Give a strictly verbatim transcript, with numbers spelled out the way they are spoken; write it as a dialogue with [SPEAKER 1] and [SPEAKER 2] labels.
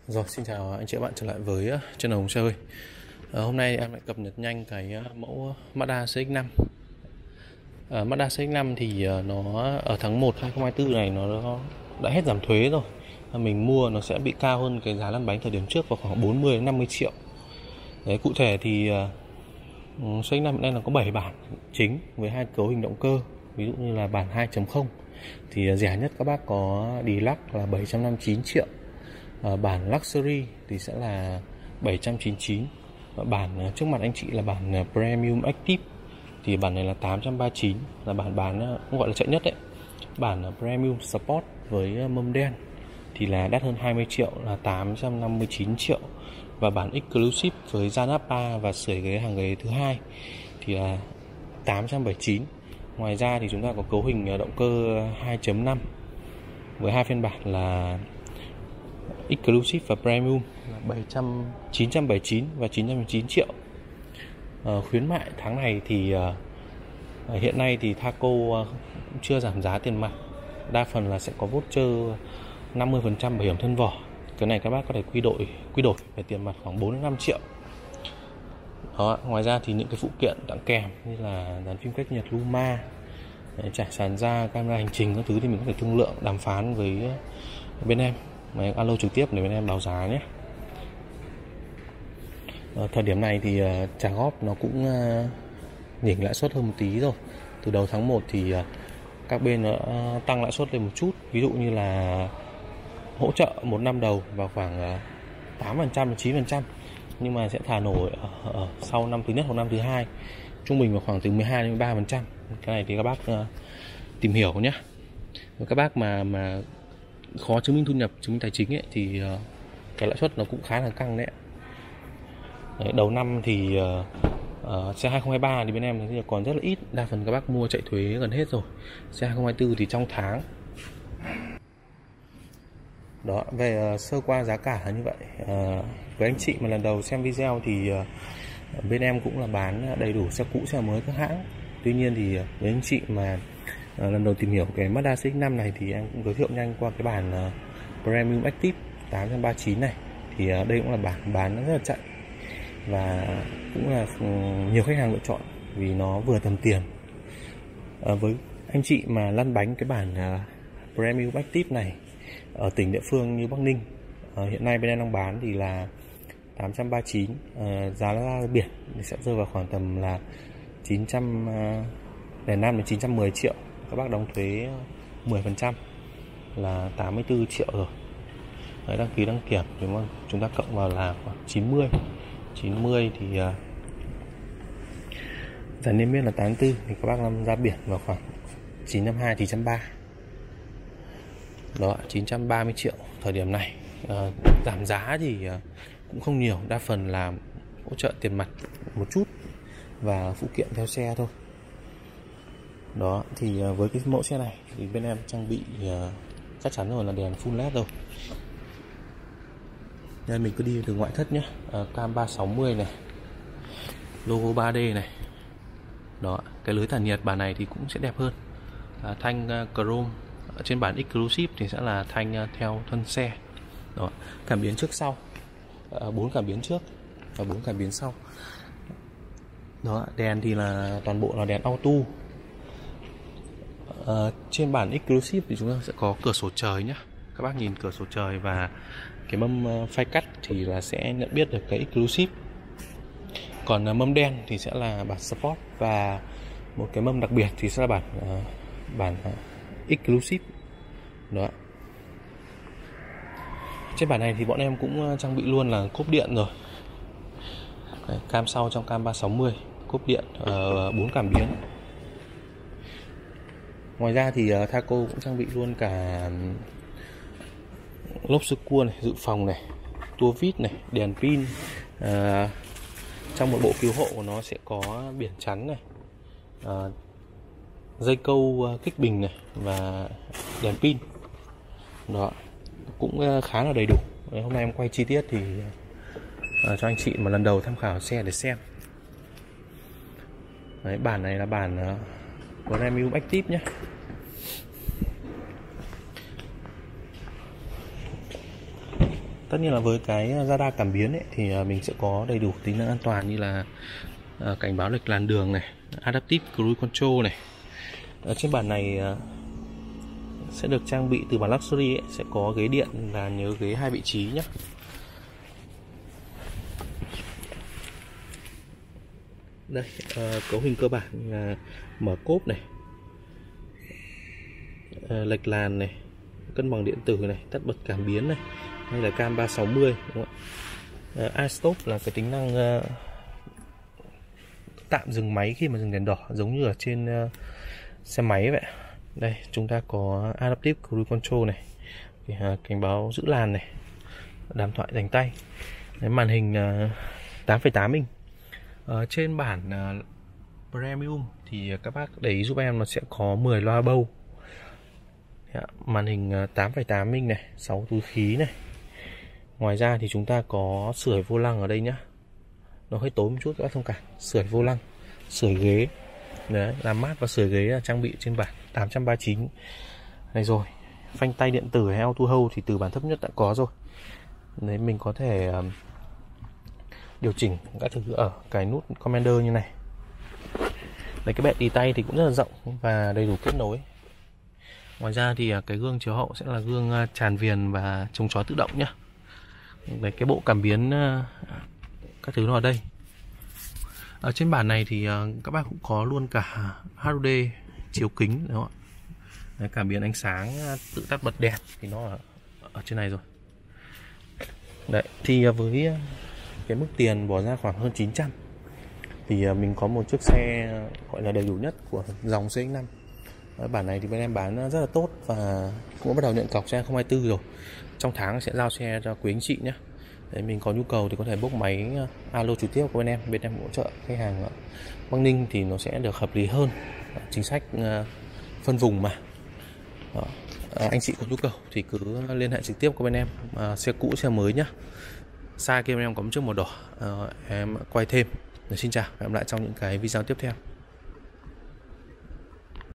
[SPEAKER 1] Rồi, xin chào anh chị và bạn trở lại với channel Hồng Xe ơi. À, hôm nay em lại cập nhật nhanh cái mẫu Mazda xê ích năm. À, Mazda xê ích năm thì nó ở tháng một hai không hai tư này nó đã hết giảm thuế rồi. À, mình mua nó sẽ bị cao hơn cái giá lăn bánh thời điểm trước vào khoảng bốn mươi đến năm mươi triệu. Đấy, cụ thể thì uh, xê ích năm đây là có bảy bản chính với hai cấu hình động cơ. Ví dụ như là bản hai chấm không thì rẻ nhất các bác có Deluxe là bảy trăm năm mươi chín triệu. À, bản Luxury thì sẽ là bảy trăm chín mươi chín, và bản trước mặt anh chị là bản Premium Active thì bản này là tám trăm ba mươi chín, là bản bán cũng gọi là chạy nhất đấy. Bản Premium Sport với mâm đen thì là đắt hơn hai mươi triệu, là tám trăm năm mươi chín triệu, và bản Exclusive với da Nappa và sưởi ghế hàng ghế thứ hai thì là tám trăm bảy mươi chín. Ngoài ra thì chúng ta có cấu hình động cơ hai chấm năm với hai phiên bản là Exclusive và Premium là bảy trăm, chín trăm bảy mươi chín và chín trăm mười chín triệu. À, khuyến mại tháng này thì à, hiện nay thì Thaco à, chưa giảm giá tiền mặt, đa phần là sẽ có voucher năm mươi phần trăm bảo hiểm thân vỏ. Cái này các bác có thể quy đổi quy đổi về tiền mặt khoảng bốn đến năm triệu. Đó, ngoài ra thì những cái phụ kiện tặng kèm như là dàn phim cách nhiệt Luma, trải sàn da, camera hành trình các thứ thì mình có thể thương lượng đàm phán với bên em, mà alo trực tiếp để bên em báo giá nhé. Ở thời điểm này thì uh, trả góp nó cũng uh, nhỉnh lãi suất hơn một tí rồi. Từ đầu tháng một thì uh, các bên nó uh, tăng lãi suất lên một chút. Ví dụ như là hỗ trợ một năm đầu vào khoảng uh, tám phần trăm đến chín phần trăm, nhưng mà sẽ thả nổi ở, ở sau năm thứ nhất hoặc năm thứ hai trung bình vào khoảng từ mười hai đến mười ba phần trăm. Cái này thì các bác uh, tìm hiểu nhé. Các bác mà mà khó chứng minh thu nhập, chứng minh tài chính ấy, thì uh, cái lãi suất nó cũng khá là căng đấy. Đấy, đầu năm thì uh, uh, xe hai không hai ba thì bên em thì còn rất là ít, đa phần các bác mua chạy thuế gần hết rồi. Xe hai không hai tư thì trong tháng. Đó, về uh, sơ qua giá cả là như vậy. Uh, với anh chị mà lần đầu xem video thì uh, bên em cũng là bán đầy đủ xe cũ, xe mới các hãng. Tuy nhiên thì uh, với anh chị mà uh, lần đầu tìm hiểu cái Mazda xê ích năm này thì em cũng giới thiệu nhanh qua cái bản uh, Premium Active tám trăm ba mươi chín này. Thì uh, đây cũng là bản bán rất là chạy và cũng là nhiều khách hàng lựa chọn vì nó vừa tầm tiền. À, với anh chị mà lăn bánh cái bản uh, Premium Active này ở tỉnh địa phương như Bắc Ninh, uh, hiện nay bên em đang bán thì là tám trăm ba mươi chín, uh, giá ra biển thì sẽ rơi vào khoảng tầm là chín trăm lẻ năm đến chín trăm mười triệu. Các bác đóng thuế mười phần trăm là tám mươi tư triệu rồi. Đấy, đăng ký đăng kiểm thì chúng ta cộng vào là khoảng chín mươi. chín mươi thì uh, giá niêm yết là tám mươi tư thì các bác làm ra biển vào khoảng chín trăm hai mươi, chín trăm ba mươi. Đó, chín trăm ba mươi triệu thời điểm này. Uh, giảm giá thì uh, cũng không nhiều, đa phần là hỗ trợ tiền mặt một chút và phụ kiện theo xe thôi. Đó, thì uh, với cái mẫu xe này thì bên em trang bị uh, chắc chắn rồi là đèn full led rồi. Đây mình cứ đi từ ngoại thất nhé. À, cam ba sáu mươi này, logo ba D này. Đó, cái lưới tản nhiệt bản này thì cũng sẽ đẹp hơn. À, thanh uh, chrome. Ở trên bản Exclusive thì sẽ là thanh uh, theo thân xe. Đó, cảm biến trước sau, bốn uh, cảm biến trước và bốn cảm biến sau. Đó, đèn thì là toàn bộ là đèn auto. Uh, trên bản Exclusive thì chúng ta sẽ có cửa sổ trời nhé. Các bác nhìn cửa sổ trời và cái mâm phai cắt thì là sẽ nhận biết được cái Exclusive. Còn mâm đen thì sẽ là bản Sport, và một cái mâm đặc biệt thì sẽ là bản uh, bản uh, Exclusive. Đó. Trên bản này thì bọn em cũng trang bị luôn là cốp điện rồi. Đấy, cam sau trong cam ba sáu mươi, cốp điện bốn uh, cảm biến. Ngoài ra thì uh, Thaco cũng trang bị luôn cả lốp sơ cua này, dự phòng này, tua vít này, đèn pin. À, trong một bộ cứu hộ của nó sẽ có biển chắn này, à, dây câu kích bình này và đèn pin. Đó, cũng khá là đầy đủ. Đấy, hôm nay em quay chi tiết thì à, cho anh chị mà lần đầu tham khảo xe để xem. Đấy, bản này là bản uh, Premium Active nhé. Tất nhiên là với cái radar cảm biến ấy, thì mình sẽ có đầy đủ tính năng an toàn như là uh, cảnh báo lệch làn đường này, Adaptive Cruise Control này. Ở trên bản này uh, sẽ được trang bị từ bản Luxury ấy, sẽ có ghế điện là nhớ ghế hai vị trí nhé. Đây, uh, cấu hình cơ bản là mở cốp này, uh, lệch làn này, cân bằng điện tử này, tắt bật cảm biến này, hay là cam ba sáu mươi, đúng không ạ? Uh, iStop là cái tính năng uh, tạm dừng máy khi mà dừng đèn đỏ, giống như ở trên uh, xe máy vậy. Đây, chúng ta có Adaptive Cruise Control này, uh, cảnh báo giữ làn này, đàm thoại dành tay. Đấy, màn hình uh, tám phẩy tám inch. Ở trên bản uh, Premium thì các bác để ý giúp em nó sẽ có mười loa bâu. Đấy, màn hình uh, tám phẩy tám inch này, sáu túi khí này. Ngoài ra thì chúng ta có sưởi vô lăng ở đây nhá. Nó hơi tối một chút các bác thông cảm. Sưởi vô lăng, sưởi ghế. Đấy, làm mát và sưởi ghế là trang bị trên bản tám trăm ba mươi chín này rồi. Phanh tay điện tử hay auto hold thì từ bản thấp nhất đã có rồi. Đấy, mình có thể uh, điều chỉnh các thứ ở cái nút Commander như này. Đấy, cái bẹt đi tay thì cũng rất là rộng và đầy đủ kết nối. Ngoài ra thì cái gương chiếu hậu sẽ là gương tràn viền và chống chói tự động nhé. Đấy, cái bộ cảm biến các thứ nó ở đây. Ở trên bản này thì các bác cũng có luôn cả hát u đê chiếu kính, đúng không ạ? Đấy, cảm biến ánh sáng tự tắt bật đèn thì nó ở, ở trên này rồi. Đấy, thì với cái mức tiền bỏ ra khoảng hơn chín trăm thì mình có một chiếc xe gọi là đầy đủ nhất của dòng xê ích năm. Bản này thì bên em bán rất là tốt và cũng bắt đầu nhận cọc xe không hai tư rồi. Trong tháng sẽ giao xe cho quý anh chị nhé. Đấy, mình có nhu cầu thì có thể bốc máy alo trực tiếp của bên em. Bên em hỗ trợ khách hàng ở Bắc Ninh thì nó sẽ được hợp lý hơn. Chính sách phân vùng mà. Đó. À, anh chị có nhu cầu thì cứ liên hệ trực tiếp của bên em. À, xe cũ xe mới nhé. Size kia bên em có một chiếc màu đỏ. À, em quay thêm. Xin chào, hẹn gặp lại trong những cái video tiếp theo.